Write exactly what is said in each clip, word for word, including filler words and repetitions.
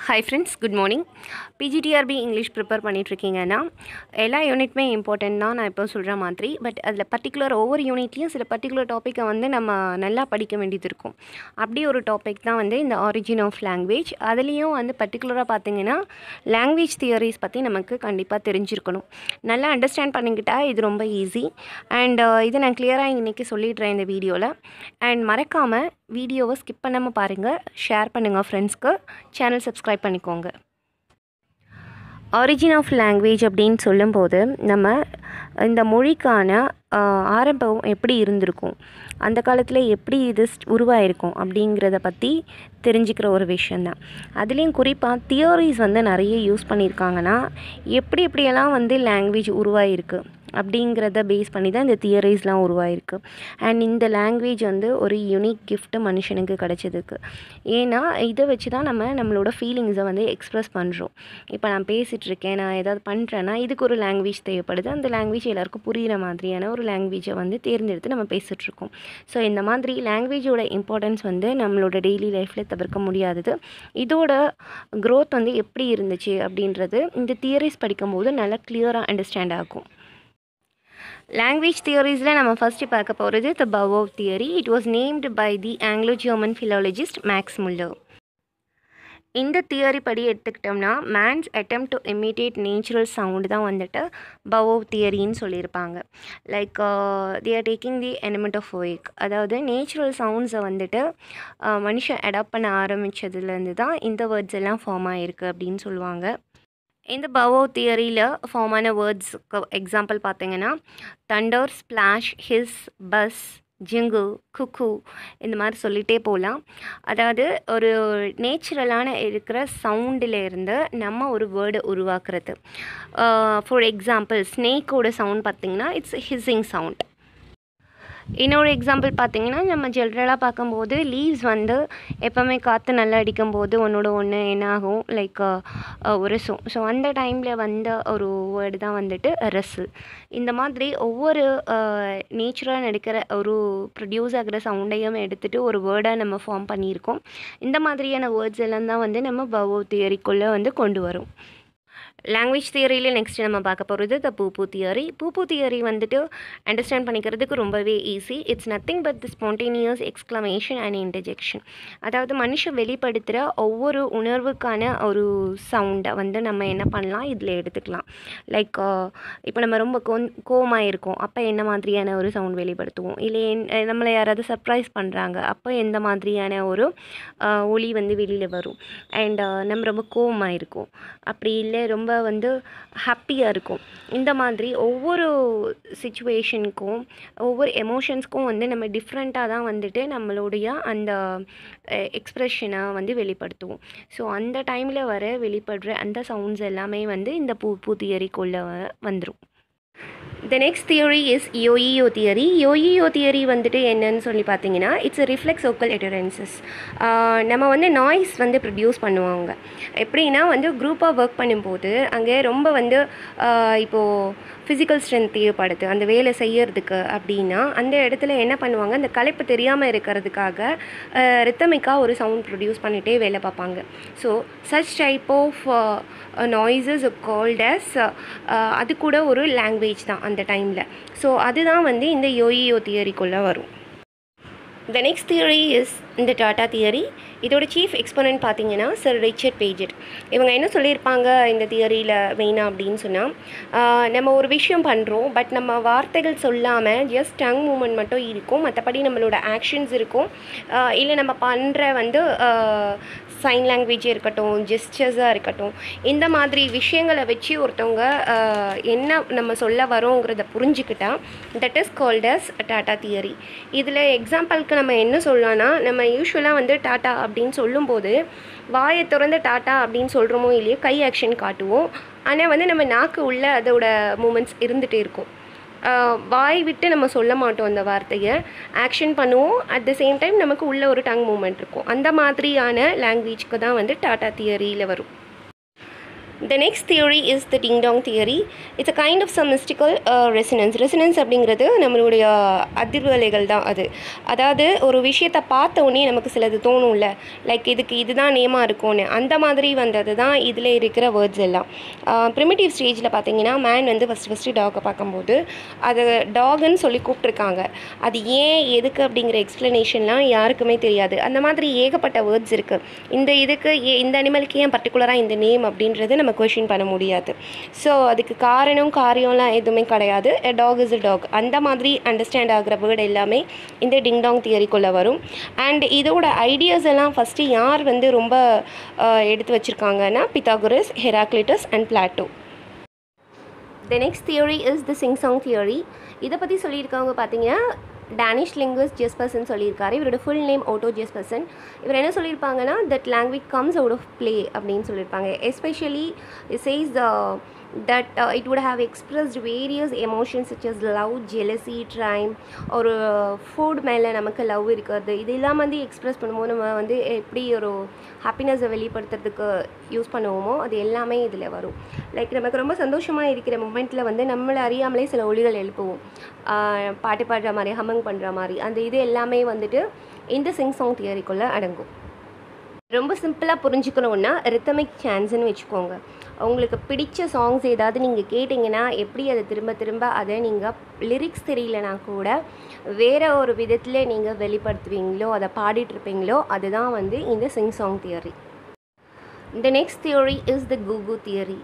Hi friends, good morning. P G T R B English prepare பண்ணிட்டுருக்கீங்கன்னா எல்லா யூனிட்டுமே important தான் நான் இப்போ சொல்கிற மாதிரி. பட் அதில் பர்டிகுலர் ஒவ்வொரு யூனிட்லேயும் சில பர்டிகுலர் டாப்பிக்கை வந்து நம்ம நல்லா படிக்க வேண்டியது இருக்கும். அப்படி ஒரு டாபிக் தான் வந்து இந்த ஆரிஜின் ஆஃப் லாங்குவேஜ். அதுலேயும் வந்து பர்டிகுலராக பார்த்தீங்கன்னா லாங்குவேஜ் தியரிஸ் பற்றி நமக்கு கண்டிப்பாக தெரிஞ்சிருக்கணும். நல்லா அண்டர்ஸ்டாண்ட் பண்ணிக்கிட்டால் இது ரொம்ப ஈஸி. அண்ட் இதை நான் கிளியராக இன்றைக்கி சொல்லிடுறேன் இந்த வீடியோவில். அண்ட் மறக்காமல் வீடியோவை ஸ்கிப் பண்ணாமல் பாருங்கள், ஷேர் பண்ணுங்கள் ஃப்ரெண்ட்ஸ்க்கு, சேனல் சப்ஸ்கிரைப் பண்ணிக்கோங்க. ஆரிஜின் ஆஃப் லாங்குவேஜ் அப்படின்னு சொல்லும்போது நம்ம இந்த மொழிக்கான ஆரம்பம் எப்படி இருந்திருக்கும், அந்த காலத்தில் எப்படி இது உருவாயிருக்கும் அப்படிங்கிறத பற்றி தெரிஞ்சுக்கிற ஒரு விஷயந்தான். அதுலேயும் குறிப்பாக தியரிஸ் வந்து நிறைய யூஸ் பண்ணியிருக்காங்கன்னா எப்படி எப்படியெல்லாம் வந்து லாங்குவேஜ் உருவாயிருக்கு அப்படிங்கிறத பேஸ் பண்ணி தான் இந்த தியரிஸ்லாம் உருவாயிருக்கு. அண்ட் இந்த லாங்குவேஜ் வந்து ஒரு யூனிக் கிஃப்ட்டு மனுஷனுக்கு கிடச்சதுக்கு. ஏன்னா இதை வச்சு தான் நம்ம நம்மளோட ஃபீலிங்ஸை வந்து எக்ஸ்ப்ரெஸ் பண்ணுறோம். இப்போ நான் பேசிகிட்ருக்கேன், நான் ஏதாவது பண்ணுறேன்னா இதுக்கு ஒரு லாங்குவேஜ் தேவைப்படுது. அந்த லாங்குவேஜ் எல்லாருக்கும் புரிகிற மாதிரியான ஒரு லாங்குவேஜை வந்து தேர்ந்தெடுத்து நம்ம பேசிகிட்ருக்கோம். ஸோ இந்த மாதிரி லாங்குவேஜோட இம்பார்ட்டன்ஸ் வந்து நம்மளோட டெய்லி லைஃப்பில் தவிர்க்க முடியாதது. இதோட க்ரோத் வந்து எப்படி இருந்துச்சு அப்படின்றது இந்த தியரிஸ் படிக்கும்போது நல்லா கிளியராக அண்டர்ஸ்டாண்ட் ஆகும். லாங்குவேஜ் தியரிஸில் நம்ம ஃபஸ்ட்டு பார்க்க போகிறது the bowwow theory. It was named by the Anglo German philologist Max Muller. இந்த தியரி படி எடுத்துக்கிட்டோம்னா man's attempt to imitate natural sound தான் வந்துட்டு பவோவ் தியரின்னு சொல்லியிருப்பாங்க. Like they are taking the element of wake, அதாவது நேச்சுரல் சவுண்ட்ஸை வந்துட்டு மனுஷன் அடாப்ட் பண்ண ஆரம்பித்ததுலேருந்து தான் இந்த வேர்ட்ஸ் எல்லாம் ஃபார்ம் ஆகிருக்கு அப்படின்னு சொல்லுவாங்க. இந்த பவோவ் தியரியில் ஃபார்ம் ஆன வேர்ட்ஸுக்கு எக்ஸாம்பிள் பார்த்தீங்கன்னா தண்டர், ஸ்ப்ளாஷ், ஹிஸ், பஸ், ஜிங்கு, குக்கு, இந்த மாதிரி சொல்லிகிட்டே போகலாம். அதாவது ஒரு நேச்சுரலான இருக்கிற சவுண்டிலேருந்து நம்ம ஒரு வேர்டை உருவாக்குறது. ஃபார் எக்ஸாம்பிள் ஸ்னேக்கோட சவுண்ட் பார்த்திங்கன்னா இட்ஸ் ஹிஸ்ஸிங் சவுண்ட். இன்னொரு எக்ஸாம்பிள் பார்த்திங்கன்னா நம்ம ஜென்ரலாக பார்க்கும்போது லீவ்ஸ் வந்து எப்போவுமே காற்று நல்லா அடிக்கும்போது ஒன்றோட ஒன்று என்ன ஆகும், லைக் உரசும். ஸோ அந்த டைமில் வந்த ஒரு வேர்டு தான் வந்துட்டு ரசில். இந்த மாதிரி ஒவ்வொரு நேச்சுரலாக நடக்கிற ஒரு ப்ரொடியூஸ் ஆகிற சவுண்டையும் எடுத்துகிட்டு ஒரு வேர்டாக நம்ம ஃபார்ம் பண்ணியிருக்கோம். இந்த மாதிரியான வேர்ட்ஸ் எல்லாம் தான் வந்து நம்ம பவோவ் தியரிக்குள்ளே வந்து கொண்டு வரும். லாங்குவேஜ் தியரியில் நெக்ஸ்ட் நம்ம பார்க்க போகிறது the pooh pooh theory. Pooh pooh theory வந்துட்டு அண்டர்ஸ்டாண்ட் பண்ணிக்கிறதுக்கு ரொம்பவே easy. It's nothing but the spontaneous exclamation and interjection. அதாவது மனுஷன் வெளிப்படுத்துகிற ஒவ்வொரு உணர்வுக்கான ஒரு சவுண்டை வந்து நம்ம என்ன பண்ணலாம் இதில் எடுத்துக்கலாம். லைக் இப்போ நம்ம ரொம்ப கோ கோவமாக இருக்கோம், அப்போ என்ன மாதிரியான ஒரு சவுண்ட் வெளிப்படுத்துவோம். இல்லை நம்மளை யாராவது சர்ப்ரைஸ் பண்ணுறாங்க, அப்போ எந்த மாதிரியான ஒரு ஒலி வந்து வெளியில் வரும். அண்ட் நம்ம ரொம்ப கோவமாக இருக்கோம், அப்படி இல்லை ரொம்ப வந்து ஹாப்பியாக இருக்கும். இந்த மாதிரி ஒவ்வொரு சிச்சுவேஷனுக்கும் ஒவ்வொரு எமோஷன்ஸ்க்கும் வந்து நம்ம டிஃப்ரெண்ட்டாக தான் வந்துட்டு நம்மளுடைய அந்த எக்ஸ்ப்ரெஷனை வந்து வெளிப்படுத்துவோம். ஸோ அந்த டைமில் வர வெளிப்படுற அந்த சவுண்ட்ஸ் எல்லாமே வந்து இந்த பூ பூ தியரிக்குள்ளே வந்துடும். The next theory is Yo-Yo theory. Yo-Yo theory வந்துட்டு என்னன்னு சொல்லி பார்த்தீங்கன்னா it's a reflex vocal utterances. நம்ம வந்து நாய்ஸ் வந்து ப்ரொடியூஸ் பண்ணுவாங்க. எப்படின்னா வந்து குரூப்பாக ஒர்க் பண்ணும்போது அங்கே ரொம்ப வந்து இப்போது ஃபிசிக்கல் ஸ்ட்ரென்த் தேவைப்படுது அந்த வேலை செய்யறதுக்கு அப்படின்னா அந்த இடத்துல என்ன பண்ணுவாங்க, அந்த களைப்பு தெரியாமல் இருக்கிறதுக்காக ரித்தமிக்காக ஒரு சவுண்ட் ப்ரொடியூஸ் பண்ணிகிட்டே வேலை பார்ப்பாங்க. So such type of noises called as அது கூட ஒரு லாங்குவேஜ் தான் அந்த டைமில். ஸோ அதுதான் வந்து இந்த யோயோ தியரிக்குள்ளே வரும். The next theory is இந்த டாட்டா தியரி. இதோட சீஃப் எக்ஸ்போனன்ட் பார்த்தீங்கன்னா சர் ரிச்சர்ட் பேஜெட். இவங்க என்ன சொல்லியிருப்பாங்க இந்த தியரியில் மெயினாக அப்படின்னு சொன்னால், நம்ம ஒரு விஷயம் பண்ணுறோம், பட் நம்ம வார்த்தைகள் சொல்லாமல் ஜஸ்ட் டங் மூமெண்ட் மட்டும் இருக்கும், மற்றபடி நம்மளோட ஆக்ஷன்ஸ் இருக்கும். இல்லை நம்ம பண்ணுற வந்து சைன் லாங்குவேஜே இருக்கட்டும், ஜெஸ்டர்ஸாக இருக்கட்டும், இந்த மாதிரி விஷயங்களை வச்சு ஒருத்தவங்க என்ன நம்ம சொல்ல வரோங்கிறத புரிஞ்சுக்கிட்டா that is called as ta ta theory. இதில் எக்ஸாம்பிளுக்கு நம்ம என்ன சொல்லலாம்னா, நம்ம யூஸ்வலாக வந்து டாட்டா அப்படின்னு சொல்லும்போது வாயை திறந்து டாட்டா அப்படின்னு சொல்கிறோமோ இல்லையோ கை ஆக்ஷன் காட்டுவோம். ஆனால் வந்து நம்ம நாக்கு உள்ள அதோட மூமெண்ட்ஸ் இருந்துகிட்டே இருக்கும். வாய் விட்டு நம்ம சொல்ல மாட்டோம் அந்த வார்த்தையை, ஆக்ஷன் பண்ணுவோம். அட் த சேம் டைம் நமக்கு உள்ள ஒரு டங் மூமெண்ட் இருக்கும். அந்த மாதிரியான லாங்குவேஜ்க்கு தான் வந்து டாட்டா தியரியில் வரும். The next theory is the ding dong theory. It's a kind of some mystical uh, resonance. Resonance அப்படிங்கிறது நம்மளுடைய அதிர்வலைகள் தான் அது. அதாவது ஒரு விஷயத்தை பார்த்த உடனே நமக்கு சிலது தோணும்ல, லைக் இதுக்கு இதுதான் நேமாக இருக்கும்னு, அந்த மாதிரி வந்தது தான் இதில் இருக்கிற வேர்ட்ஸ் எல்லாம். ப்ரிமிட்டிவ் ஸ்டேஜில் பார்த்தீங்கன்னா மேன் வந்து ஃபஸ்ட்டு ஃபஸ்ட்டு டாகை பார்க்கும்போது அது டாகுன்னு சொல்லி கூப்பிட்ருக்காங்க. அது ஏன் எதுக்கு அப்படிங்கிற எக்ஸ்ப்ளனேஷன்லாம் யாருக்குமே தெரியாது. அந்த மாதிரி ஏகப்பட்ட வேர்ட்ஸ் இருக்குது. இந்த இதுக்கு ஏ இந்த அனிமலுக்கு ஏன் பர்டிகுலராக இந்த நேம் அப்படின்றது நம்ம கொஷின் பண்ண முடியாது. ஸோ அதுக்கு காரணம் காரியம்லாம் எதுவுமே கிடையாது. A dog is a dog அந்த மாதிரி அண்டர்ஸ்டாண்ட் ஆகிற வேர்டு எல்லாமே இந்த டிங்டாங் தியரிக்குள்ளே வரும். அண்ட் இதோட ஐடியாஸ் எல்லாம் ஃபஸ்ட்டு யார் வந்து ரொம்ப எடுத்து வச்சுருக்காங்கன்னா Pythagoras, Heraclitus and Plato. The next theory is the sing song theory. இதை பற்றி சொல்லியிருக்கவங்க பார்த்தீங்கன்னா டேனிஷ் லிங்குவிஸ்ட் ஜெஸ்பர்சன் சொல்லியிருக்காரு. இவரோட ஃபுல் நேம் ஓட்டோ ஜெஸ்பர்சன். இவர் என்ன சொல்லியிருப்பாங்கன்னா that language comes out of play அப்படின்னு சொல்லியிருப்பாங்க. Especially it says that uh, it would have expressed various emotions such as love, jealousy, triumph, ஒரு ஃபுட் மேலே நமக்கு லவ் இருக்கிறது, இது எல்லாம் வந்து எக்ஸ்ப்ரெஸ் பண்ணும்போது நம்ம வந்து எப்படி ஒரு ஹாப்பினஸை வெளிப்படுத்துறதுக்கு யூஸ் பண்ணுவோமோ அது எல்லாமே இதில் வரும். லைக் நமக்கு ரொம்ப சந்தோஷமாக இருக்கிற மூமெண்ட்டில் வந்து நம்மளை அறியாமலே சில ஒலிகள் எழுப்புவோம், பாட்டு பாடுற மாதிரி, ஹம்மங் பண்ணுற மாதிரி. அந்த இது எல்லாமே வந்துட்டு இந்த சிங் சாங் தியரிக்குள்ளே அடங்கும். ரொம்ப சிம்பிளாக புரிஞ்சுக்கணுன்னா ரித்தமிக் சான்ஸ்ன்னு வச்சுக்கோங்க. உங்களுக்கு பிடிச்ச சாங்ஸ் ஏதாவது நீங்கள் கேட்டிங்கன்னா எப்படி அதை திரும்ப திரும்ப அதை நீங்கள் லிரிக்ஸ் தெரியலனா கூட வேறு ஒரு விதத்தில் நீங்கள் வெளிப்படுத்துவீங்களோ, அதை பாடிட்டுருப்பீங்களோ, அதுதான் வந்து இந்த சிங் சாங் தியரி. இந்த next theory is the goo goo theory.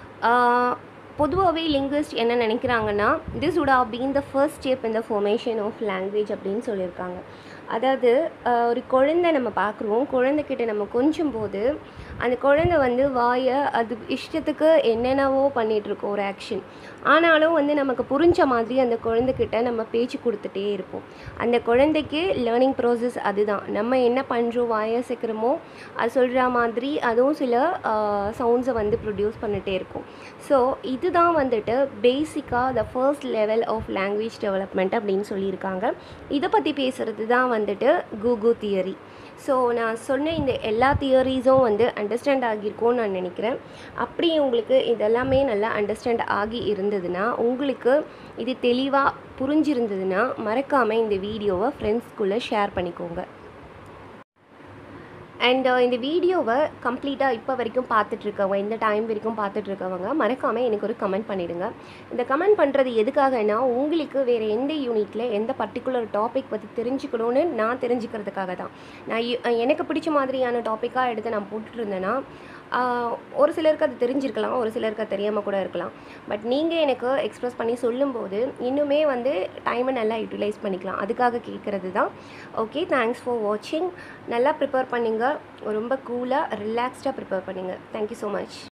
பொதுவாகவே லிங்குவிஸ்ட் என்ன நினைக்கிறாங்கன்னா this would have been the first step in the formation of language அப்படின்னு சொல்லியிருக்காங்க. அதாவது ஒரு குழந்தை நம்ம பார்க்குறோம், குழந்தைக்கிட்ட நம்ம கொஞ்சம் போது அந்த குழந்தை வந்து வாயை அது இஷ்டத்துக்கு என்னென்னவோ பண்ணிகிட்ருக்கோம் ஒரு ஆக்ஷன். ஆனாலும் வந்து நமக்கு புரிஞ்ச மாதிரி அந்த குழந்தைக்கிட்ட நம்ம பேச்சு கொடுத்துட்டே இருப்போம். அந்த குழந்தைக்கு லேர்னிங் ப்ராசஸ் அதுதான். நம்ம என்ன பண்ணுறோம், வாயை சேர்க்குறோமோ அது சொல்கிற மாதிரி அதுவும் சில சவுண்ட்ஸை வந்து ப்ரொடியூஸ் பண்ணிகிட்டே இருக்கும். ஸோ இதுதான் வந்துட்டு பேசிக்காக the first level of language development அப்படின்னு சொல்லியிருக்காங்க. இதை பற்றி பேசுகிறது தான் வந்துட்டு கூகு தியரி. ஸோ நான் சொன்ன இந்த எல்லா தியரிஸும் வந்து அண்டர்ஸ்டாண்ட் ஆகியிருக்கும்னு நான் நினைக்கிறேன். அப்படி உங்களுக்கு இதெல்லாமே நல்லா அண்டர்ஸ்டாண்ட் ஆகி இருந்ததுன்னா, உங்களுக்கு இது தெளிவாக புரிஞ்சிருந்ததுன்னா மறக்காமல் இந்த வீடியோவை ஃப்ரெண்ட்ஸ்குள்ளே ஷேர் பண்ணிக்கோங்க. அண்ட் இந்த வீடியோவை கம்ப்ளீட்டாக இப்போ வரைக்கும் பார்த்துட்ருக்கவங்க, இந்த டைம் வரைக்கும் பார்த்துட்ருக்கவங்க மறக்காமல் எனக்கு ஒரு கமெண்ட் பண்ணிவிடுங்க. இந்த கமெண்ட் பண்ணுறது எதுக்காகனா, உங்களுக்கு வேறு எந்த யூனிட்டில் எந்த பர்டிகுலர் டாபிக் பற்றி தெரிஞ்சுக்கணுன்னு நான் தெரிஞ்சுக்கிறதுக்காக தான். நான் எனக்கு பிடிச்ச மாதிரியான டாப்பிக்காக எடுத்து நான் போட்டுருந்தேன்னா ஒரு சிலருக்கு அது தெரிஞ்சிருக்கலாம், ஒரு சிலருக்கு அது தெரியாமல் கூட இருக்கலாம். பட் நீங்கள் எனக்கு எக்ஸ்ப்ரெஸ் பண்ணி சொல்லும்போது இன்னுமே வந்து டைமை நல்லா யூட்டிலைஸ் பண்ணிக்கலாம். அதுக்காக கேட்குறது தான். ஓகே, தேங்க்ஸ் ஃபார் வாட்சிங். நல்லா ப்ரிப்பேர் பண்ணுங்கள், ரொம்ப கூலாக ரிலாக்ஸ்டாக ப்ரிப்பேர் பண்ணுங்கள். Thank you so much.